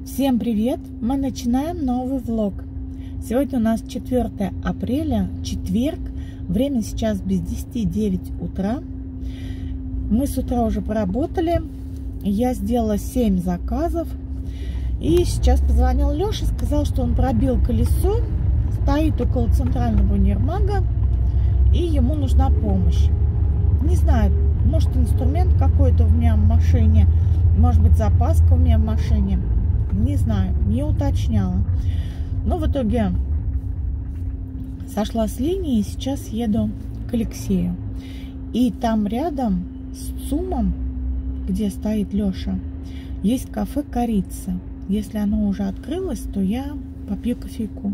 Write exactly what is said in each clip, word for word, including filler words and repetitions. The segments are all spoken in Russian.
Всем привет! Мы начинаем новый влог. Сегодня у нас четвёртое апреля, четверг. Время сейчас без десяти девять утра. Мы с утра уже поработали. Я сделала семь заказов. И сейчас позвонил Леша, сказал, что он пробил колесо, стоит около центрального универмага, и ему нужна помощь. Не знаю, может инструмент какой-то у меня в машине, может быть запаска у меня в машине. Не знаю, не уточняла. Но в итоге сошла с линии и сейчас еду к Алексею. И там рядом с ЦУМом, где стоит Леша, есть кафе «Корица». Если оно уже открылось, то я попью кофейку.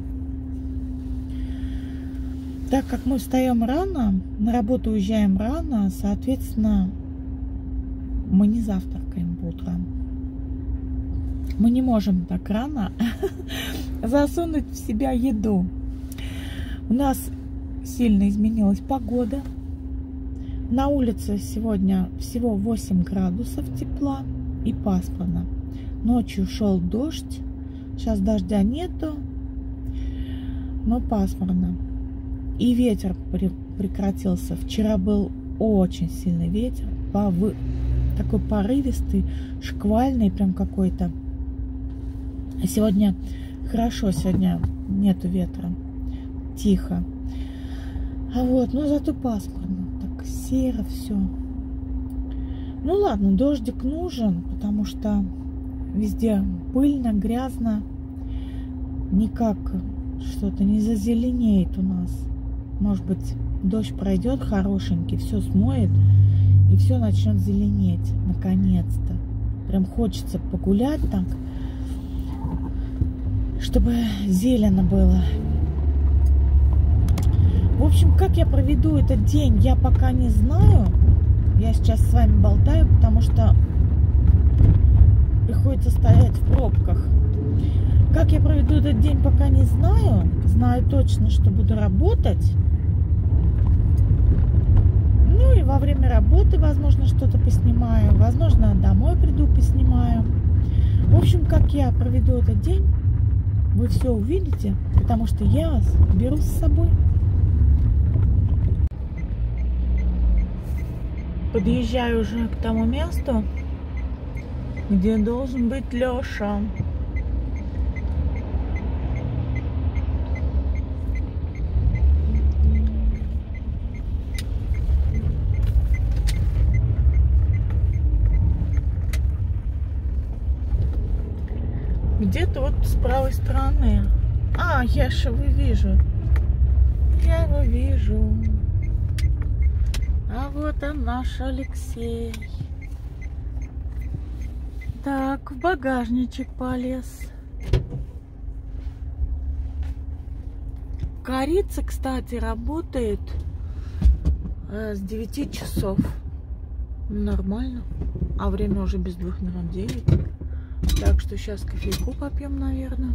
Так как мы встаем рано, на работу уезжаем рано, соответственно, мы не завтракаем по утрам. Мы не можем так рано засунуть в себя еду. У нас сильно изменилась погода. На улице сегодня всего восемь градусов тепла и пасмурно. Ночью шел дождь. Сейчас дождя нету, но пасмурно. И ветер прекратился. Вчера был очень сильный ветер. Такой порывистый, шквальный прям какой-то. А сегодня хорошо, сегодня нету ветра, тихо. А вот, но зато пасмурно, так серо все. Ну ладно, дождик нужен, потому что везде пыльно, грязно. Никак что-то не зазеленеет у нас. Может быть, дождь пройдет хорошенький, все смоет, и все начнет зеленеть, наконец-то. Прям хочется погулять так, чтобы зелено было. В общем, как я проведу этот день, я пока не знаю. Я сейчас с вами болтаю, потому что приходится стоять в пробках. Как я проведу этот день, пока не знаю. Знаю точно, что буду работать. Ну и во время работы, возможно, что-то поснимаю. Возможно, домой приду, поснимаю. В общем, как я проведу этот день, вы все увидите, потому что я вас беру с собой. Подъезжаю уже к тому месту, где должен быть Леша. Где-то вот с правой стороны. А, я же его вижу. Я его вижу. А вот он, наш Алексей. Так, в багажничек полез. Корица, кстати, работает э, с девяти часов. Нормально. А время уже без двух минут девять. Так что сейчас кофейку попьем, наверное.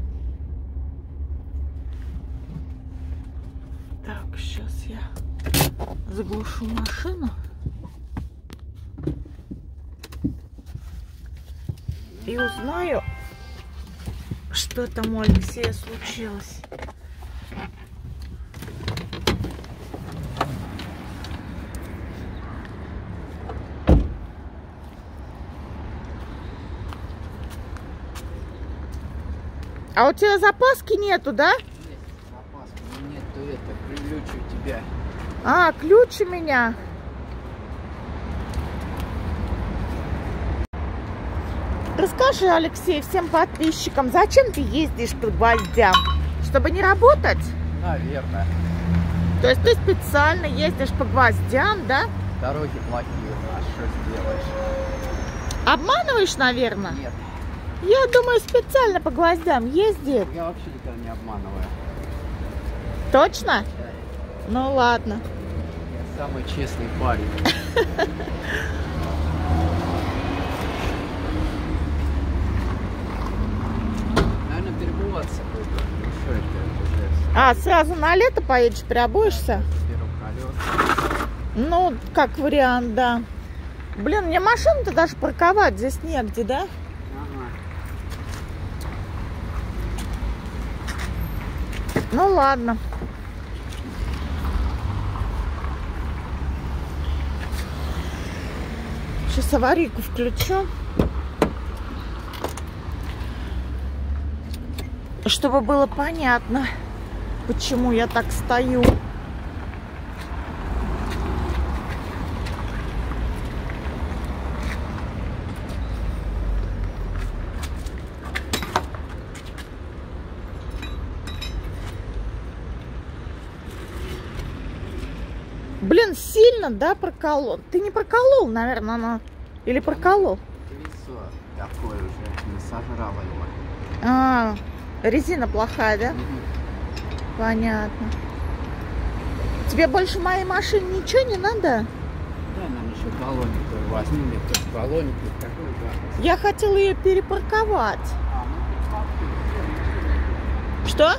Так, сейчас я заглушу машину. И узнаю, что там у Алексея случилось. А у тебя запаски нету, да? Есть запаски, но нету это, ключ у тебя. А, ключ у меня. Расскажи, Алексей, всем подписчикам, зачем ты ездишь по гвоздям? Чтобы не работать? Наверное. То есть ты специально ездишь по гвоздям, да? Дороги плохие у нас, что сделаешь? Обманываешь, наверное? Нет. Я думаю, специально по гвоздям ездит. Я вообще никогда не обманываю. Точно? Да. Ну ладно. Я самый честный парень. Наверное, перебываться будет. Ну что это уже? А, сразу на лето поедешь, переобуешься? Беру колеса. Ну, как вариант, да. Блин, мне машину-то даже парковать здесь негде, да? Ага. Ну ладно. Сейчас аварийку включу. Чтобы было понятно, почему я так стою. Блин, сильно, да, проколол? Ты не проколол, наверное, она. Или проколол? Колесо такое уже не сожрало его. А, резина плохая, да? Угу. Понятно. Тебе больше моей машине ничего не надо? Да, нам еще баллоник возьмем, тут баллоник вот такой гадость. Я хотела ее перепарковать. А, ну, Что?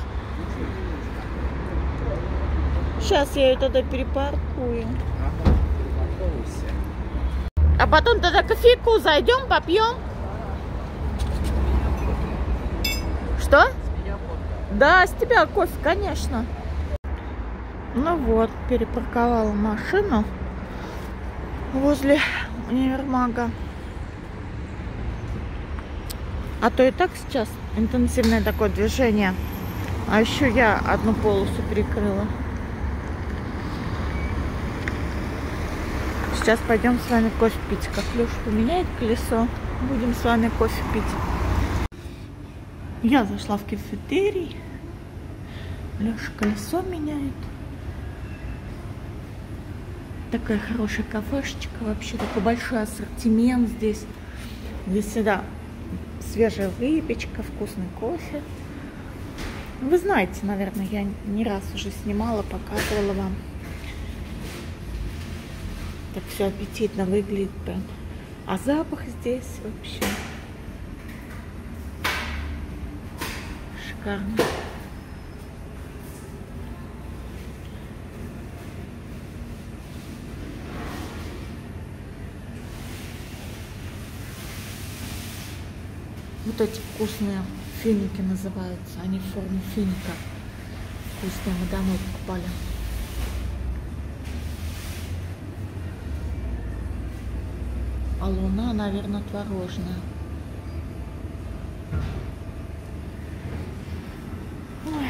Сейчас я ее тогда перепаркую. ага, перепарковывайся. А потом тогда кофейку зайдем, попьем. Что? Да, с тебя кофе, конечно. Ну вот, перепарковала машину возле универмага. А то и так сейчас интенсивное такое движение. А еще я одну полосу перекрыла. Сейчас пойдем с вами кофе пить. Как Леша поменяет колесо, будем с вами кофе пить. Я зашла в кафетерий. Леша колесо меняет. Такая хорошая кафешечка. Вообще такой большой ассортимент здесь. Здесь всегда свежая выпечка, вкусный кофе. Вы знаете, наверное, я не раз уже снимала, показывала вам. Так все аппетитно выглядит прям. А запах здесь вообще шикарно. Вот эти вкусные финики называются. Они в форме финика. Вкусные, мы домой покупали. А луна, наверное, творожная. Ой.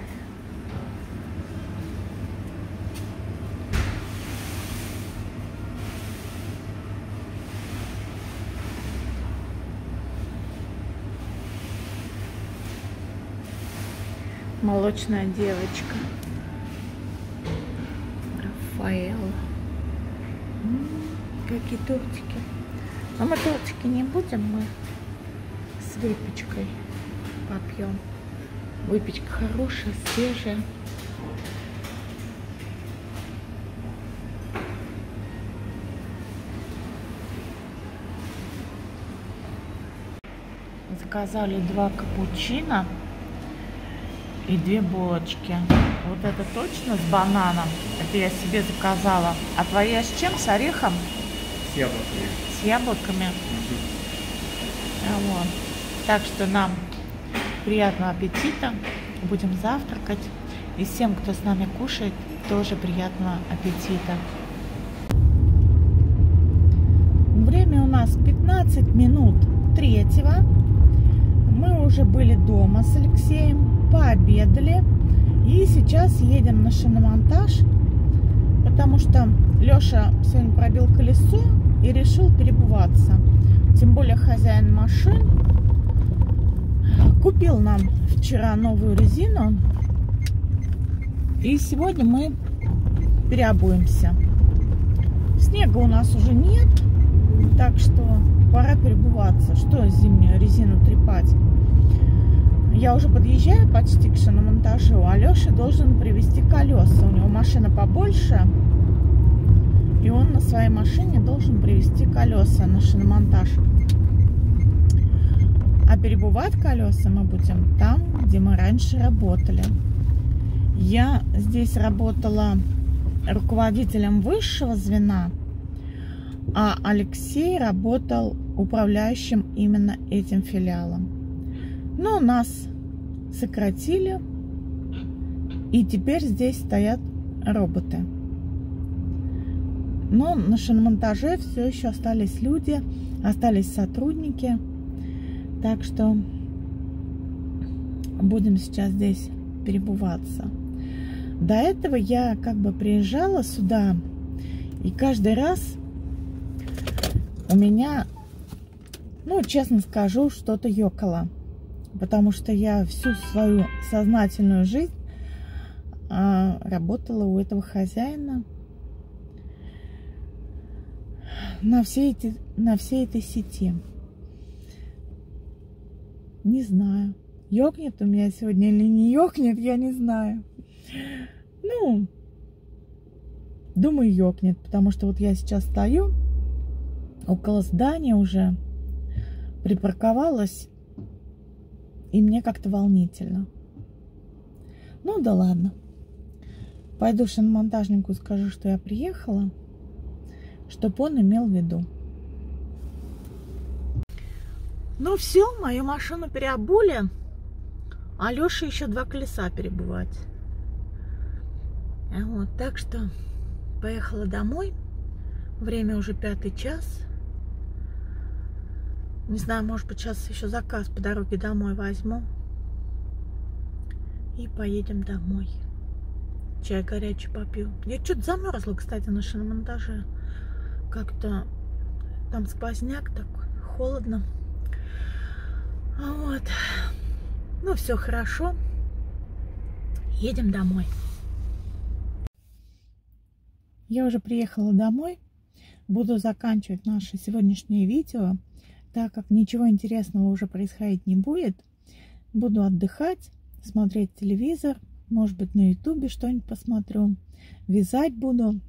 Молочная девочка. Рафаэл. М-м, какие тортики. Но мы тортики не будем, мы с выпечкой попьем. Выпечка хорошая, свежая. Заказали два капучино и две булочки. Вот это точно с бананом. Это я себе заказала. А твоя с чем? С орехом? С яблоками. С яблоками. Угу. Вот. Так что нам приятного аппетита. Будем завтракать. И всем, кто с нами кушает, тоже приятного аппетита. Время у нас пятнадцать минут третьего. Мы уже были дома с Алексеем, пообедали. И сейчас едем на шиномонтаж, потому что Леша сегодня пробил колесо и решил перебываться. Тем более хозяин машин купил нам вчера новую резину. И сегодня мы переобуемся. Снега у нас уже нет, так что пора перебываться. Что зимнюю резину трепать? Я уже подъезжаю почти к шиномонтажу, а Леша должен привезти колеса. У него машина побольше, и он на своей машине должен привезти колеса на шиномонтаж. А перебывать колеса мы будем там, где мы раньше работали. Я здесь работала руководителем высшего звена, а Алексей работал управляющим именно этим филиалом. Но нас сократили, И теперь здесь стоят роботы. Но на шиномонтаже все еще остались люди, остались сотрудники. Так что будем сейчас здесь перебываться. До этого я как бы приезжала сюда, и каждый раз у меня, ну, честно скажу, что-то ёкало. Потому что я всю свою сознательную жизнь а, работала у этого хозяина на всей, эти, на всей этой сети. Не знаю, ёкнет у меня сегодня или не ёкнет, я не знаю. Ну, думаю, ёкнет, потому что вот я сейчас стою около здания уже, припарковалась, и мне как-то волнительно. Ну да ладно. Пойду шиномонтажнику скажу, что я приехала, чтобы он имел в виду. Ну все, мою машину переобули, а Лёше еще два колеса перебывать. Вот, так что поехала домой. Время уже пятый час. Не знаю, может быть, сейчас еще заказ по дороге домой возьму. И поедем домой. Чай горячий попью. Я что-то замерзла, кстати, на шиномонтаже. Как-то там сквозняк такой, холодно. А вот. Ну, все хорошо. Едем домой. Я уже приехала домой. Буду заканчивать наше сегодняшнее видео. Так как ничего интересного уже происходить не будет, буду отдыхать, смотреть телевизор, может быть, на ютубе что-нибудь посмотрю, вязать буду.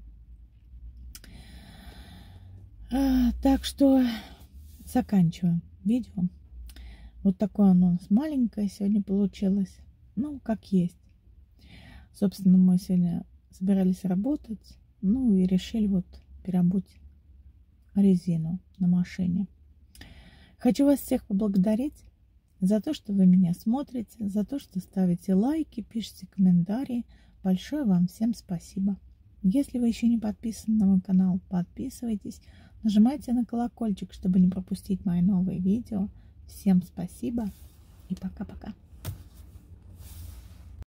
А, так что заканчиваю видео. Вот такое оно у нас маленькое сегодня получилось. Ну, как есть. Собственно, мы сегодня собирались работать, ну и решили вот переобуть резину на машине. Хочу вас всех поблагодарить за то, что вы меня смотрите, за то, что ставите лайки, пишите комментарии. Большое вам всем спасибо. Если вы еще не подписаны на мой канал, подписывайтесь, нажимайте на колокольчик, чтобы не пропустить мои новые видео. Всем спасибо и пока-пока.